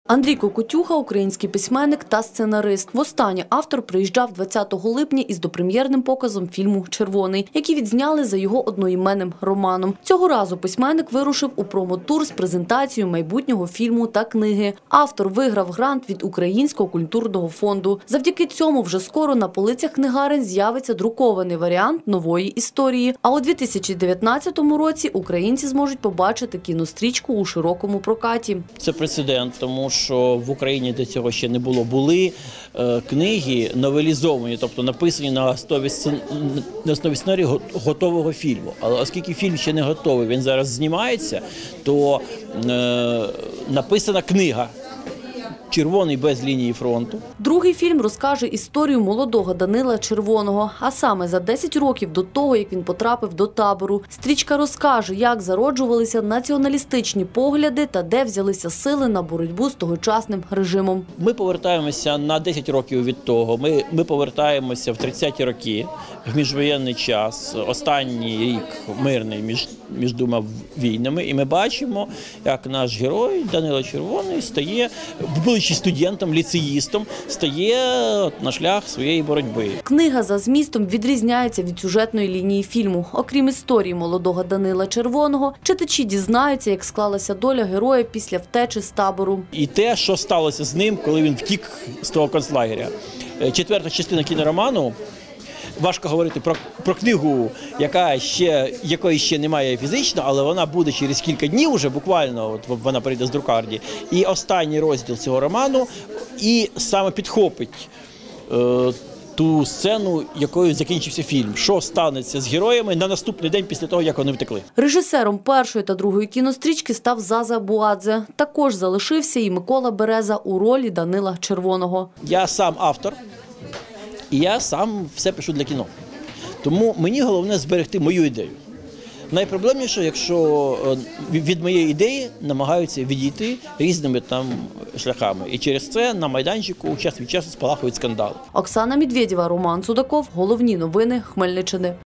Андрій Кокотюха – український письменник та сценарист. Востаннє автор приїжджав 20 липня із допрем'єрним показом фільму «Червоний», який відзняли за його одноіменним романом. Цього разу письменник вирушив у промо-тур з презентацією майбутнього фільму та книги. Автор виграв грант від Українського культурного фонду. Завдяки цьому вже скоро на полицях книгарень з'явиться друкований варіант нової історії. А у 2019 році українці зможуть побачити кінострічку у широкому прокаті. Це прецедент, тому що в Україні до цього ще не було. Були книги новелізовані, тобто написані на основі сценарію готового фільму. Але оскільки фільм ще не готовий, він зараз знімається, то написана книга «Червоний без лінії фронту». Другий фільм розкаже історію молодого Данила Червоного, а саме за 10 років до того, як він потрапив до табору. Стрічка розкаже, як зароджувалися націоналістичні погляди та де взялися сили на боротьбу з тогочасним режимом. Ми повертаємося на 10 років від того. Ми повертаємося в 30-ті роки, в міжвоєнний час, останній рік мирний між двома війнами. І ми бачимо, як наш герой Данило Червоний стає, будучи студентом, ліцеїстом, стає на шлях своєї боротьби. Книга за змістом відрізняється від сюжетної лінії фільму. Окрім історії молодого Данила Червоного, читачі дізнаються, як склалася доля героя після втечі з табору. І те, що сталося з ним, коли він втік з того концлагеря. Четверта частина кінороману. Важко говорити про книгу, якої ще немає фізично, але вона буде через кілька днів уже, буквально, вона прийде з друкарні. І останній розділ цього роману і саме підхопить ту сцену, якою закінчився фільм. Що станеться з героями на наступний день після того, як вони втекли. Режисером першої та другої кінострічки став Заза Буадзе. Також залишився і Микола Береза у ролі Данила Червоного. Я сам автор. І я сам все пишу для кіно. Тому мені головне зберегти мою ідею. Найпроблемніше, якщо від моєї ідеї намагаються відійти різними там шляхами. І через це на майданчику час від часу спалахують скандали. Оксана Медведєва, Роман Судаков. Головні новини Хмельниччини.